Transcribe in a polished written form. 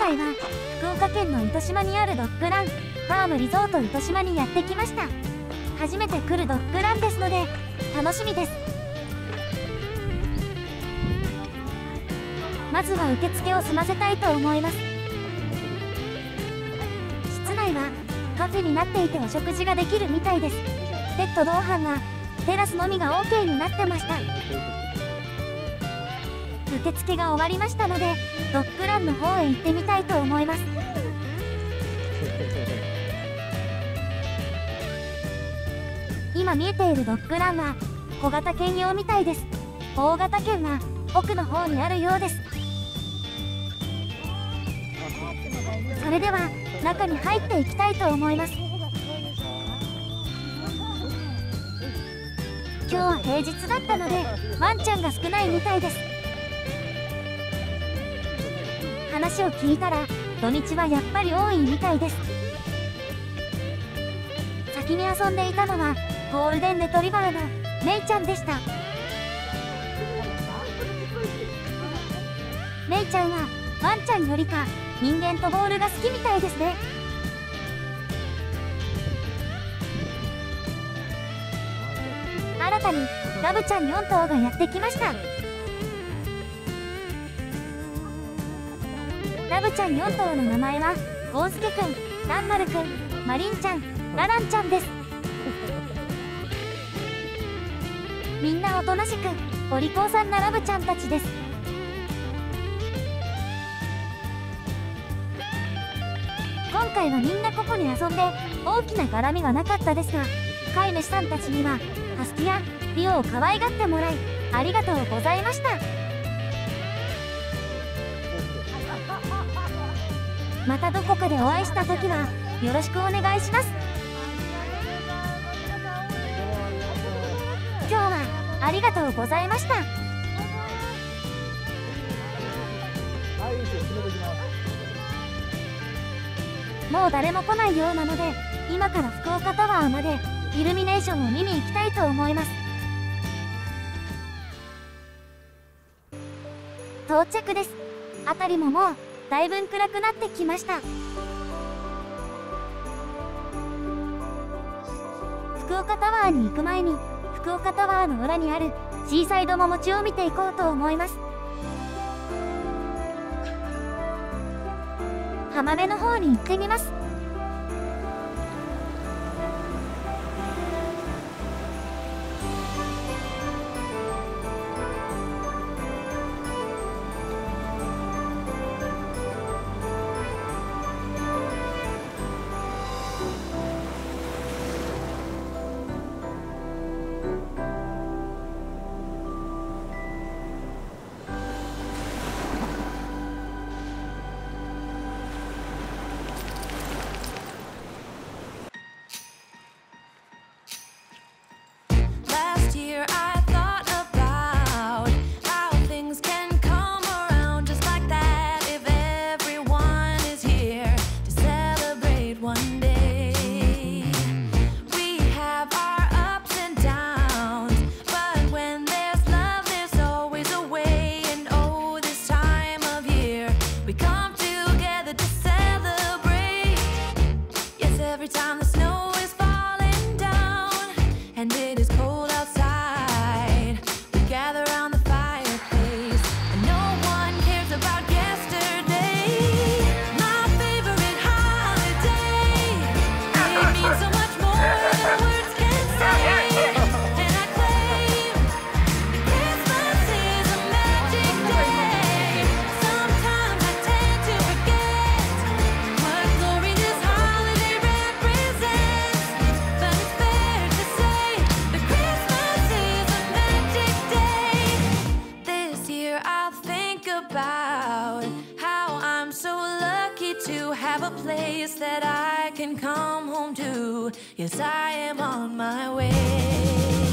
回は福岡県の糸島にあるドッグランファームリゾート糸島にやってきました。初めて来るドッグランですので楽しみです。まずは受付を済ませたいと思います。室内はカフェになっていてお食事ができるみたいです。ペット同伴はテラスのみが OK になってました。受付が終わりましたのでドッグランの方へ行ってみたいと思います。今見えているドッグランは小型犬用みたいです。大型犬は奥の方にあるようです。それでは中に入っていきたいと思います。今日は平日だったのでワンちゃんが少ないみたいです。話を聞いたら土日はやっぱり多いみたいです。先に遊んでいたのはゴールデンレトリバーのメイちゃんでした。メイちゃんはワンちゃんよりか人間とボールが好きみたいですね。新たにラブちゃん4頭がやってきました。ラブちゃん4頭の名前はゴウスケくん、ランマルくん、マリンちゃん、ラランちゃんです。みんなおとなしくお利口さんなラブちゃんたちです。今回はみんなここに遊んで大きな絡みはなかったですが、飼い主さんたちにはハスキやリオを可愛がってもらいありがとうございました。またどこかでお会いした時はよろしくお願いします。今日はありがとうございました。もう誰も来ないようなので今から福岡タワーまでイルミネーションを見に行きたいと思います。到着です。辺りももうだいぶ暗くなってきました。福岡タワーに行く前に福岡タワーの裏にあるシーサイドももちを見ていこうと思います。浜辺の方に行ってみます。 Place that I can come home to. Yes, I am on my way.